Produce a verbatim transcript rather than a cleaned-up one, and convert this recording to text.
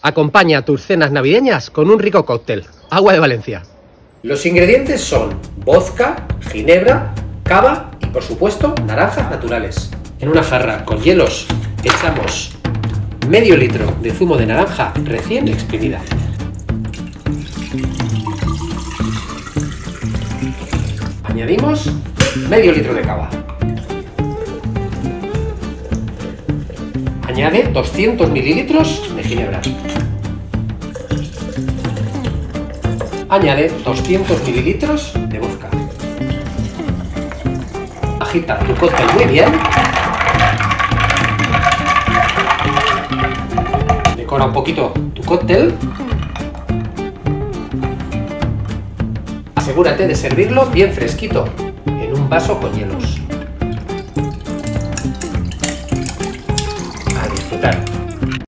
Acompaña tus cenas navideñas con un rico cóctel. Agua de Valencia. Los ingredientes son vodka, ginebra, cava y, por supuesto, naranjas naturales. En una jarra con hielos echamos medio litro de zumo de naranja recién exprimida. Añadimos medio litro de cava. Añade doscientos mililitros de ginebra. Añade doscientos mililitros de vodka. Agita tu cóctel muy bien. Decora un poquito tu cóctel. Asegúrate de servirlo bien fresquito, en un vaso con hielos.